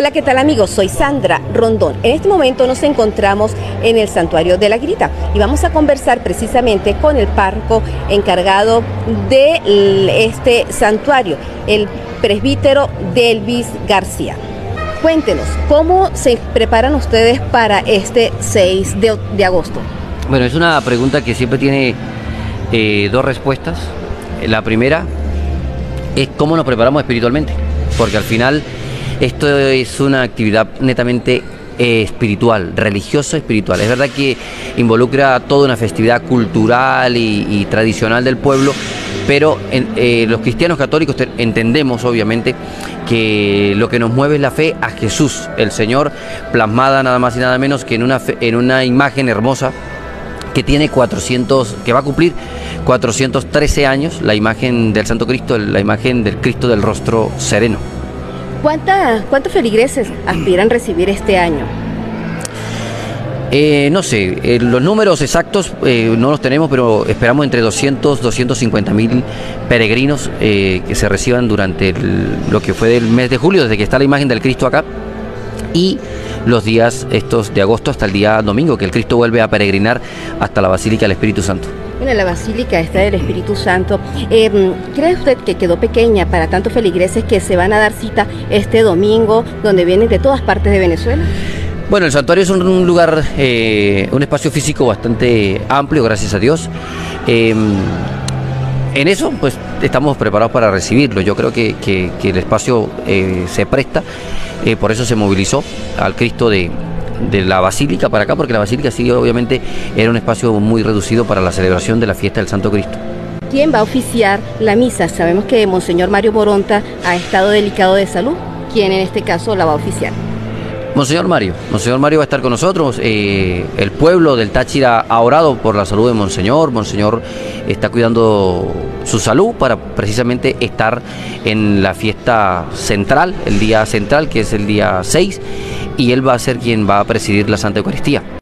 Hola, ¿qué tal amigos? Soy Sandra Rondón. En este momento nos encontramos en el Santuario de la Grita y vamos a conversar precisamente con el párroco encargado de este santuario, el presbítero Delvis García. Cuéntenos, ¿cómo se preparan ustedes para este 6 de agosto? Bueno, es una pregunta que siempre tiene dos respuestas. La primera es cómo nos preparamos espiritualmente, porque al final esto es una actividad netamente espiritual, religiosa espiritual. Es verdad que involucra toda una festividad cultural y tradicional del pueblo, pero los cristianos católicos entendemos obviamente que lo que nos mueve es la fe a Jesús, el Señor, plasmada nada más y nada menos que en una imagen hermosa que tiene que va a cumplir 413 años, la imagen del Santo Cristo, la imagen del Cristo del rostro sereno. ¿Cuántos feligreses aspiran a recibir este año? No sé, los números exactos no los tenemos, pero esperamos entre 250.000 peregrinos que se reciban durante lo que fue del mes de julio, desde que está la imagen del Cristo acá, y los días estos de agosto hasta el día domingo, que el Cristo vuelve a peregrinar hasta la Basílica del Espíritu Santo. Bueno, la Basílica está del Espíritu Santo. ¿Cree usted que quedó pequeña para tantos feligreses que se van a dar cita este domingo, donde vienen de todas partes de Venezuela? Bueno, el santuario es un lugar, un espacio físico bastante amplio, gracias a Dios. En eso, pues, estamos preparados para recibirlo. Yo creo que el espacio se presta, por eso se movilizó al Cristo de la Basílica para acá, porque la Basílica sí, obviamente, era un espacio muy reducido para la celebración de la fiesta del Santo Cristo. ¿Quién va a oficiar la misa? Sabemos que Monseñor Mario Moronta ha estado delicado de salud. ¿Quién en este caso la va a oficiar? Monseñor Mario va a estar con nosotros. El pueblo del Táchira ha orado por la salud de Monseñor. Monseñor está cuidando su salud para precisamente estar en la fiesta central, el día central, que es el día 6, y él va a ser quien va a presidir la Santa Eucaristía.